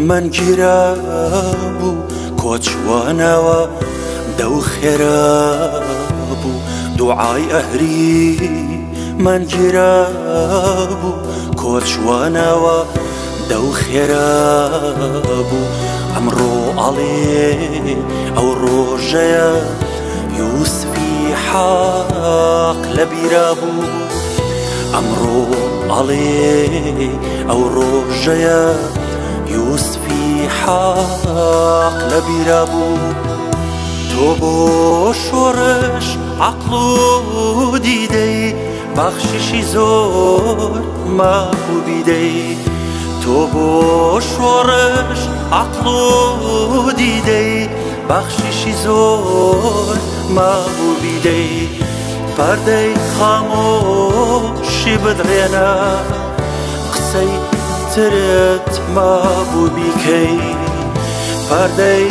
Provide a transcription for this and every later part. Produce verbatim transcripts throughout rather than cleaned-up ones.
من گیرا بو کۆچوانەوە دەو خێرا بوو دوعای ئەهری من گیرا بوو کۆچوانەوە دەو خێرا بوو ئەمڕۆ ئەڵێ ئەو ڕۆژەیە یوسفی حاق لە بیرا بوو ئەمڕۆ ئەڵێ ئەو ڕۆژەیە یوسفی حاق لە بیرا بوو تۆ بۆ شۆڕش عەقڵ و دیدەی بەخششی زۆر مابوو بیدەی تۆ بۆ شۆڕش عەقڵ و دیدەی بەخششی زۆر مابوو بیدەی پەردەی خامۆشی بدڕێنە قسەی ترت مابوو بیکەی پەردەی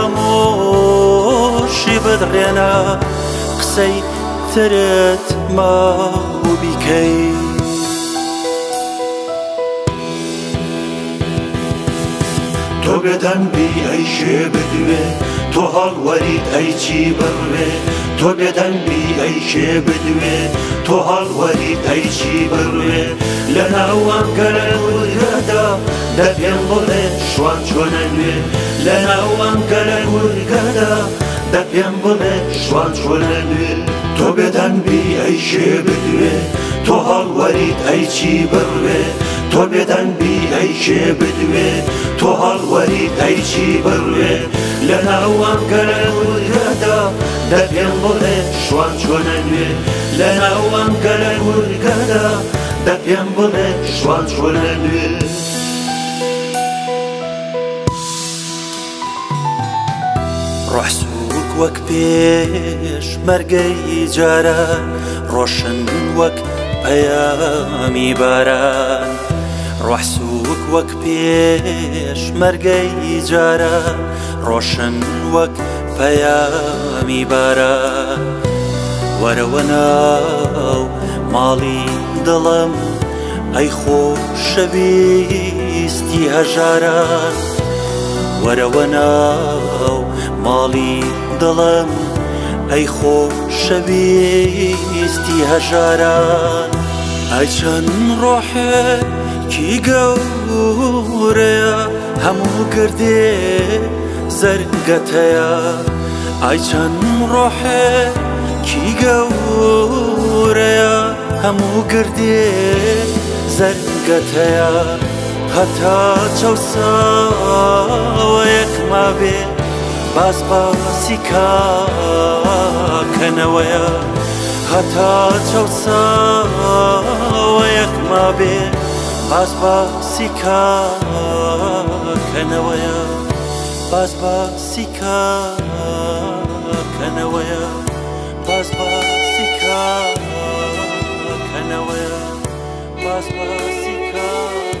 خامۆشی بدڕێنە قسەی ترت مابوو بیکەی تۆ بێدەنگی ئەی شێ بدوێ تۆ هەڵوەریت ئەی چی بڕوێ تۆ بێدەنگی ئەی شێ بدوێ تۆ هەڵوەریت ئەی چی بڕوێ لە ناوان گەلە ورگەدا دە پێم بڵێ شوان چۆنە نوێ لە ناوان گەلە ورگەدا دە پێم بڵێ شوان چۆنە نوێ تۆ بێدەنگی ئەی شێ بدوێ تۆ هەڵوەریت ئەی چی بڕوێ تۆ بێدەنگی ئەی شێ بدوێ تۆ هەڵوەریت ئەی چی بڕوێ لە ناوان گەلە ورگەدا دە پێم بڵێ شوان چۆنە نوێ لە ناوان گەلە ورگەدا دە پێم بڵێ شوان چۆنە نوێ ڕۆحسووک وەک پێش مەرگەی جاران ڕۆشن وەک پەیامی باران ڕۆحسووک وەک پێش مەرگەی جاران ڕۆشن وەک پەیامی باران وەرەوە ناو ماڵی دڵم ئەی خۆشەویستی هەژاران وەرەوە ناو ماڵی دڵم ئەی خۆشەویستی هەژاران ئەی چەند ڕۆحێکی گەورەیە هەموو گردێ زەرگەتەیە ئەی چەند ڕۆحێکی گەورەیە هەموو گردێ زەرگەتەیە هەتا چەوساوەیەک مابێ باس باسی کاکەنەوەیە هەتا چەوساوەیەک مابێ باس باسی کاکەنەوەیە باس باسی کاکەنەوەیە باس باسی کاکەنەوەیە باس باسی کاکەنەوەیە